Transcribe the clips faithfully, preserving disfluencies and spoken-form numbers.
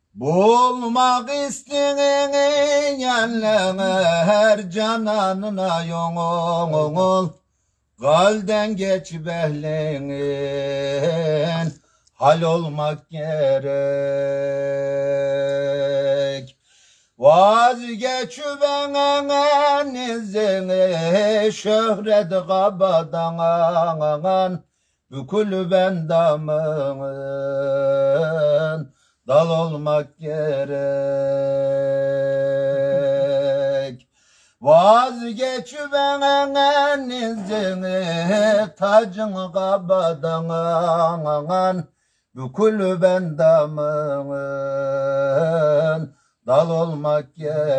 Bulmak isteğinin yanlığını her cananına yonul. Galden geç behlinin hal olmak gerek. Vazgeç benden izini şöhret kabadan bükül bendamın dal olmak gerek. Vazgeç benden izini tacın kabadan bükül bendamın dal olmak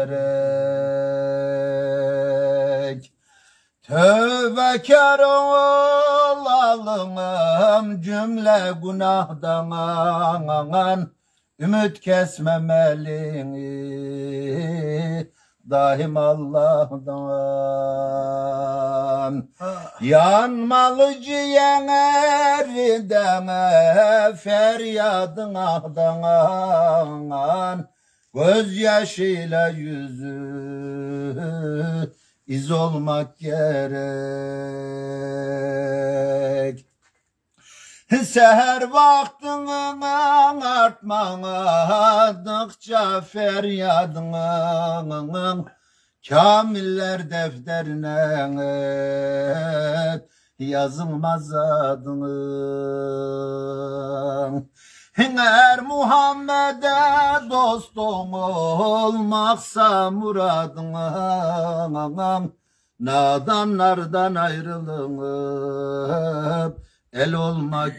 gerek. Tövbekar olalım cümle günahdan, ümit kesmemeliyim daim Allah'tan. Yanmalı ciğerden feryadın ahdan, gözyaşıyla yüzü iz olmak gerek. Seher vaktinin artmadıkça feryadının kamiller defterine yazılmaz adının. Eğer Muhammed'e dostum olmaksa muradın, nadanlardan ayrılınıp el olmak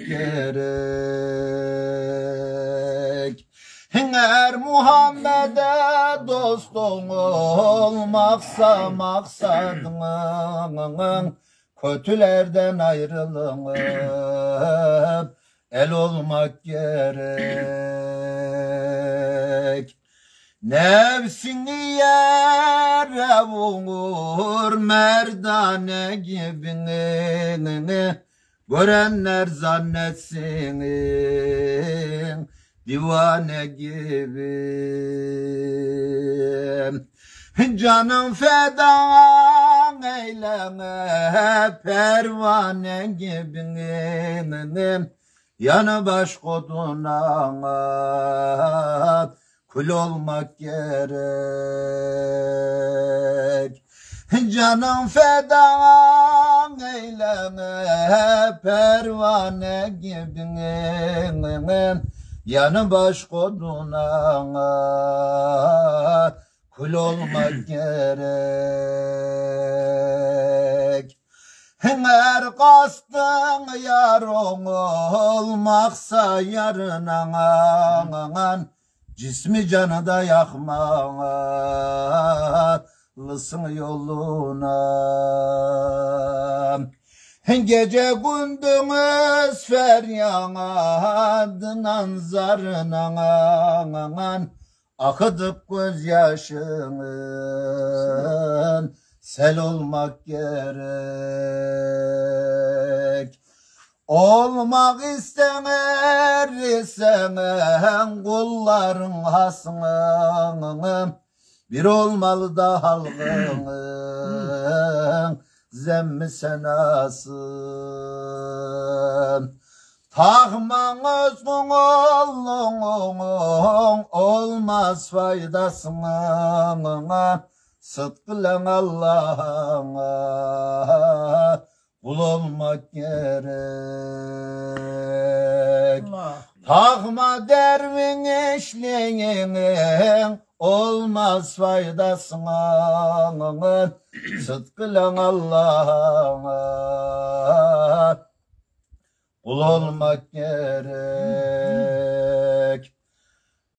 gerek. Eğer Muhammed'e dostum olmaksa maksadın, kötülerden ayrılınıp el olmak gerek. Nefsini yere vurur merdane gibini, görenler zannetsin divane gibi. Canım feda eyleme pervane gibini, yanı baş koduna kul olmak gerek. Canım feda eyleme pervane gibinin, yanı baş koduna kul olmak gerek. Eğer kastın yar olmaksa yarına, cismi canı da yakmalısın yoluna. Gece gündüz feryadından zarına akıtıp gözyaşının sel olmak gerek. Olmak ister isen kulların hasmının, bir olmalı da halkının zemmi senasın. Takmanız oğlunun olmaz faydasına, sıdkılan Allah'ına kul olmak gerek. Allah. Takma dervin eşliğinin olmaz faydasına, sıdkılan Allah'ına kul olmak gerek.